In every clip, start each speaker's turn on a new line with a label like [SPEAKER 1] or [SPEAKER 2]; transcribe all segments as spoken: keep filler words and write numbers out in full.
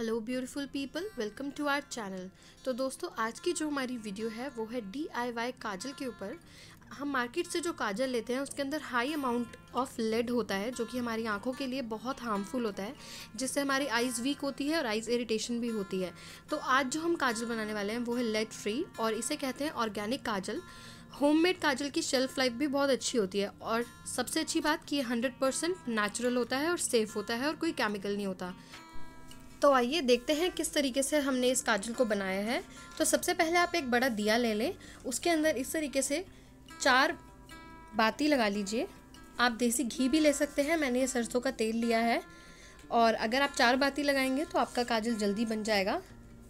[SPEAKER 1] Hello beautiful people, welcome to our channel. तो दोस्तों, आज की जो हमारी वीडियो है वो है डी आई वाई काजल के ऊपर। हम मार्केट से जो काजल लेते हैं उसके अंदर हाई अमाउंट ऑफ लेड होता है, जो कि हमारी आंखों के लिए बहुत हार्मफुल होता है, जिससे हमारी आइज़ वीक होती है और आइज़ इरिटेशन भी होती है। तो आज जो हम काजल बनाने वाले हैं वो है लेड फ्री, और इसे कहते हैं ऑर्गेनिक काजल। होममेड काजल की शेल्फ़ लाइफ भी बहुत अच्छी होती है, और सबसे अच्छी बात कि ये हंड्रेड परसेंट नेचुरल होता है और सेफ़ होता है और कोई केमिकल नहीं होता। तो आइए देखते हैं किस तरीके से हमने इस काजल को बनाया है। तो सबसे पहले आप एक बड़ा दिया ले लें, उसके अंदर इस तरीके से चार बाती लगा लीजिए। आप देसी घी भी ले सकते हैं, मैंने ये सरसों का तेल लिया है, और अगर आप चार बाती लगाएंगे तो आपका काजल जल्दी बन जाएगा।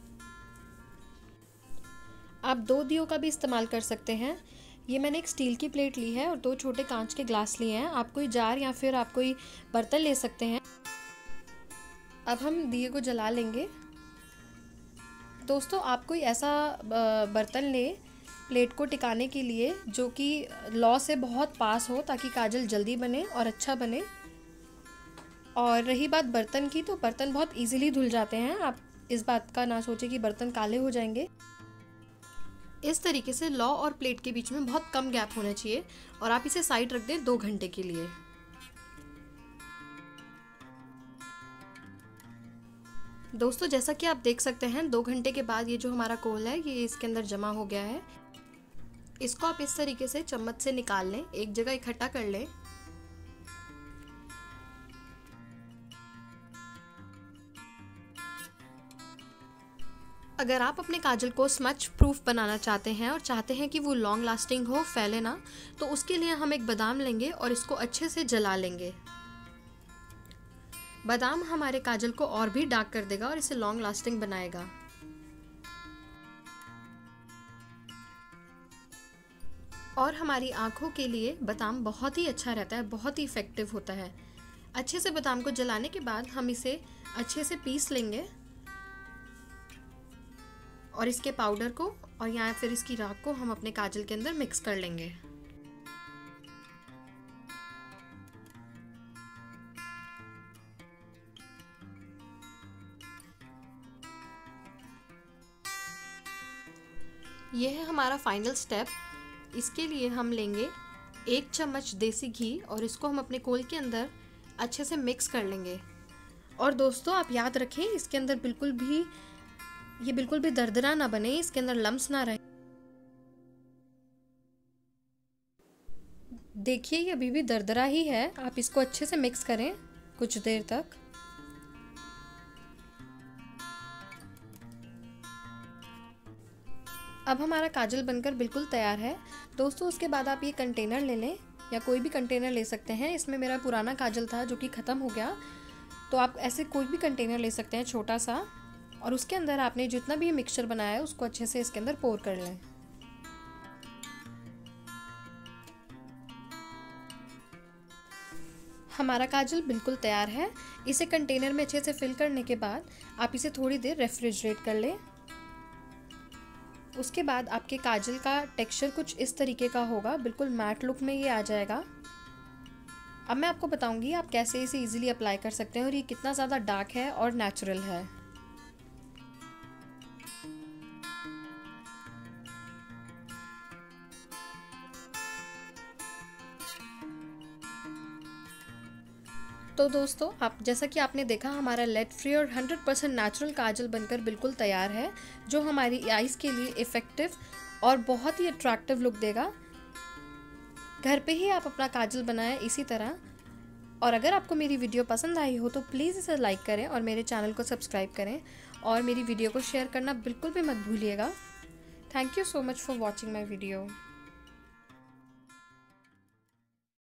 [SPEAKER 1] आप दो दियों का भी इस्तेमाल कर सकते हैं। ये मैंने एक स्टील की प्लेट ली है और दो छोटे कांच के ग्लास लिए हैं। आप कोई जार या फिर आप कोई बर्तन ले सकते हैं। अब हम दिए को जला लेंगे। दोस्तों, आप कोई ऐसा बर्तन ले प्लेट को टिकाने के लिए जो कि लौ से बहुत पास हो, ताकि काजल जल्दी बने और अच्छा बने। और रही बात बर्तन की, तो बर्तन बहुत इजीली धुल जाते हैं। आप इस बात का ना सोचें कि बर्तन काले हो जाएंगे। इस तरीके से लौ और प्लेट के बीच में बहुत कम गैप होना चाहिए, और आप इसे साइड रख दें दो घंटे के लिए। दोस्तों, जैसा कि आप देख सकते हैं, दो घंटे के बाद ये जो हमारा कोल है ये इसके अंदर जमा हो गया है। इसको आप इस तरीके से चम्मच से निकाल लें, एक जगह इकट्ठा कर लें। अगर आप अपने काजल को स्मच प्रूफ बनाना चाहते हैं और चाहते हैं कि वो लॉन्ग लास्टिंग हो, फैले ना, तो उसके लिए हम एक बादाम लेंगे और इसको अच्छे से जला लेंगे। बादाम हमारे काजल को और भी डार्क कर देगा और इसे लॉन्ग लास्टिंग बनाएगा। और हमारी आंखों के लिए बादाम बहुत ही अच्छा रहता है, बहुत ही इफ़ेक्टिव होता है। अच्छे से बादाम को जलाने के बाद हम इसे अच्छे से पीस लेंगे, और इसके पाउडर को और या फिर इसकी राख को हम अपने काजल के अंदर मिक्स कर लेंगे। यह है हमारा फाइनल स्टेप। इसके लिए हम लेंगे एक चम्मच देसी घी और इसको हम अपने कोल के अंदर अच्छे से मिक्स कर लेंगे। और दोस्तों, आप याद रखें, इसके अंदर बिल्कुल भी ये बिल्कुल भी दरदरा ना बने, इसके अंदर लम्स ना रहे। देखिए, ये अभी भी दरदरा ही है। आप इसको अच्छे से मिक्स करें कुछ देर तक। अब हमारा काजल बनकर बिल्कुल तैयार है। दोस्तों, उसके बाद आप ये कंटेनर ले लें, या कोई भी कंटेनर ले सकते हैं। इसमें मेरा पुराना काजल था जो कि ख़त्म हो गया, तो आप ऐसे कोई भी कंटेनर ले सकते हैं छोटा सा, और उसके अंदर आपने जितना भी मिक्सचर बनाया है उसको अच्छे से इसके अंदर पोर कर लें। हमारा काजल बिल्कुल तैयार है। इसे कंटेनर में अच्छे से फिल करने के बाद आप इसे थोड़ी देर रेफ्रिजरेट कर लें। उसके बाद आपके काजल का टेक्सचर कुछ इस तरीके का होगा, बिल्कुल मैट लुक में ये आ जाएगा। अब मैं आपको बताऊंगी आप कैसे इसे इजीली अप्लाई कर सकते हैं और ये कितना ज़्यादा डार्क है और नेचुरल है। तो दोस्तों, आप जैसा कि आपने देखा, हमारा लेड फ्री और हंड्रेड परसेंट नेचुरल काजल बनकर बिल्कुल तैयार है, जो हमारी आइज़ के लिए इफ़ेक्टिव और बहुत ही अट्रैक्टिव लुक देगा। घर पे ही आप अपना काजल बनाएं इसी तरह। और अगर आपको मेरी वीडियो पसंद आई हो तो प्लीज़ इसे लाइक करें और मेरे चैनल को सब्सक्राइब करें, और मेरी वीडियो को शेयर करना बिल्कुल भी मत भूलिएगा। Thank you so much for watching my video.